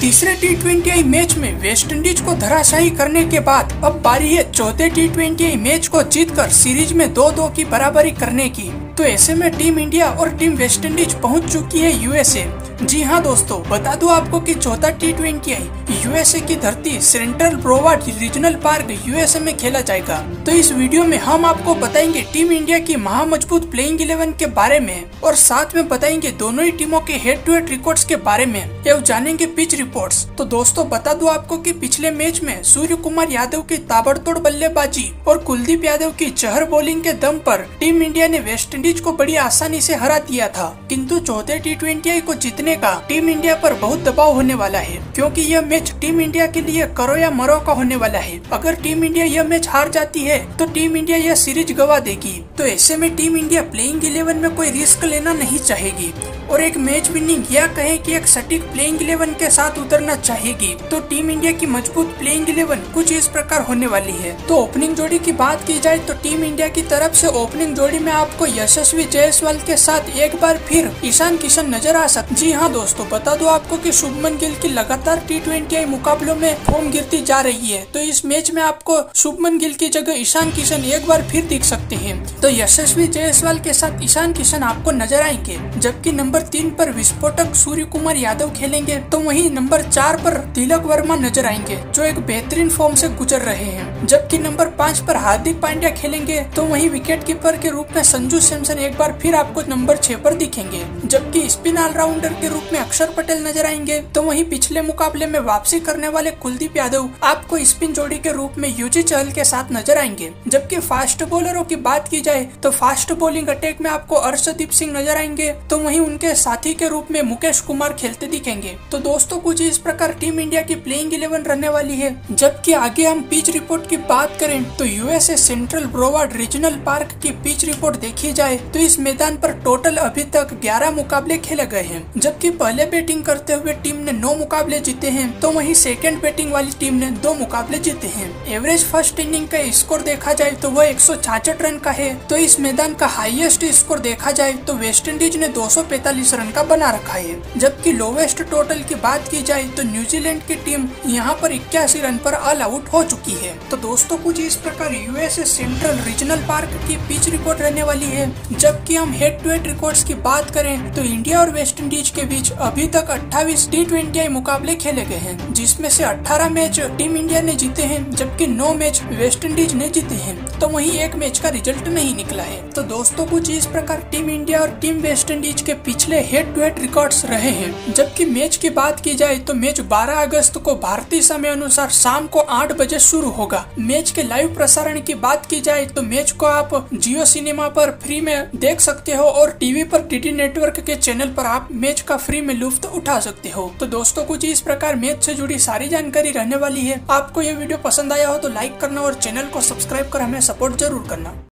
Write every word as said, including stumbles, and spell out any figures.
तीसरे T twenty match में West Indies को धराशायी करने के बाद अब बारी है चौथे टी ट्वेंटी मैच को जीतकर सीरीज में दो दो की बराबरी करने की। तो ऐसे में टीम इंडिया और टीम वेस्टइंडीज पहुंच चुकी है यूएसए। जी हाँ दोस्तों, बता दूं आपको कि चौथा टी ट्वेंटी यूएसए की धरती central Broward regional park USA में खेला जाएगा। तो इस वीडियो में हम आपको बताएंगे टीम इंडिया की महामजबूत प्लेइंग इलेवन के बारे में और साथ में बताएंगे दोनों ही टीमों के हेड टू हेड रिकॉर्ड्स के बारे में एवं जानेंगे पिच रिपोर्ट्स। तो दोस्तों बता दूं आपको कि पिछले मैच में सूर्य कुमार यादव की ताबड़तोड़ बल्लेबाजी और कुलदीप यादव की जहर बॉलिंग के दम पर टीम इंडिया ने वेस्टइंडीज को बड़ी आसानी से हरा दिया था। किंतु चौथे टी ट्वेंटी को जीतने का टीम इंडिया पर बहुत दबाव होने वाला है, क्योंकि यह मैच टीम इंडिया के लिए करो या मरो का होने वाला है। अगर टीम इंडिया यह मैच हार जाती है तो टीम इंडिया यह सीरीज गवा देगी। तो ऐसे में टीम इंडिया प्लेइंग इलेवन में कोई रिस्क लेना नहीं चाहेगी और एक मैच विनिंग या कहे कि एक सटीक प्लेइंग इलेवन के साथ उतरना चाहेगी। तो टीम इंडिया की मजबूत प्लेइंग इलेवन कुछ इस प्रकार होने वाली है। तो ओपनिंग जोड़ी की बात की जाए तो टीम इंडिया की तरफ से ओपनिंग जोड़ी में आपको यशस्वी जायसवाल के साथ एक बार फिर ईशान किशन नजर आ सकते। जी हाँ दोस्तों, बता दो आपको कि शुभमन गिल की लगातार टी ट्वेंटी मुकाबलों में फॉर्म गिरती जा रही है। तो इस मैच में आपको शुभमन गिल की जगह ईशान किशन एक बार फिर दिख सकते हैं। तो यशस्वी जायसवाल के साथ ईशान किशन आपको नजर आएंगे। जबकि नंबर तीन पर विस्फोटक सूर्य कुमार यादव खेलेंगे, तो वहीं नंबर चार पर तिलक वर्मा नजर आएंगे जो एक बेहतरीन फॉर्म से गुजर रहे हैं। जबकि नंबर पाँच पर हार्दिक पांड्या खेलेंगे, तो वहीं विकेट कीपर के रूप में संजू सैमसन एक बार फिर आपको नंबर छह पर दिखेंगे। जबकि स्पिन ऑलराउंडर के रूप में अक्षर पटेल नजर आएंगे, तो वहीं पिछले मुकाबले में वापसी करने वाले कुलदीप यादव आपको स्पिन जोड़ी के रूप में युजी चहल के साथ नजर आएंगे। जबकि फास्ट बॉलरों की बात की जाए तो फास्ट बॉलिंग अटैक में आपको अर्शदीप सिंह नजर आएंगे, तो वहीं उनके साथी के रूप में मुकेश कुमार खेलते दिखेंगे। तो दोस्तों कुछ इस प्रकार टीम इंडिया की प्लेइंग इलेवन रहने वाली है। जबकि आगे हम पिच रिपोर्ट की बात करें तो USA central Broward regional park की पिच रिपोर्ट देखी जाए तो इस मैदान पर टोटल अभी तक ग्यारह मुकाबले खेले गए हैं। जबकि पहले बैटिंग करते हुए टीम ने नौ मुकाबले जीते हैं, तो वहीं सेकेंड बैटिंग वाली टीम ने दो मुकाबले जीते हैं। एवरेज फर्स्ट इनिंग का स्कोर देखा जाए तो वह एक सौ छाछठ रन का है। तो इस मैदान का हाईएस्ट स्कोर देखा जाए तो वेस्टइंडीज ने दो सौ पैंतालीस रन का बना रखा है। जबकि लोवेस्ट टोटल की बात की जाए तो न्यूजीलैंड की टीम यहाँ पर इक्यासी रन पर ऑल आउट हो चुकी है। तो दोस्तों कुछ इस प्रकार यूएसए सेंट्रल रीजनल पार्क की पिच रिपोर्ट रहने वाली है। जबकि हम हेड टू हेड रिकॉर्ड्स की बात करें तो इंडिया और वेस्टइंडीज के बीच अभी तक अट्ठाईस टी ट्वेंटी मुकाबले खेले गए हैं, जिसमें से अठारह मैच टीम इंडिया ने जीते हैं, जबकि नौ मैच वेस्टइंडीज ने जीते हैं। तो वहीं एक मैच का रिजल्ट नहीं निकला है। तो दोस्तों कुछ इस प्रकार टीम इंडिया और टीम वेस्टइंडीज के पिछले हेड टू हेड रिकॉर्ड्स रहे हैं। जबकि मैच की बात की जाए तो मैच बारह अगस्त को भारतीय समय अनुसार शाम को आठ बजे शुरू होगा। मैच के लाइव प्रसारण की बात की जाए तो मैच को आप जियो सिनेमा पर फ्री में देख सकते हो और टीवी पर डीडी नेटवर्क के चैनल पर आप मैच का फ्री में लुफ्त उठा सकते हो। तो दोस्तों कुछ इस प्रकार मैच से जुड़ी सारी जानकारी रहने वाली है। आपको ये वीडियो पसंद आया हो तो लाइक करना और चैनल को सब्सक्राइब कर हमें सपोर्ट जरूर करना।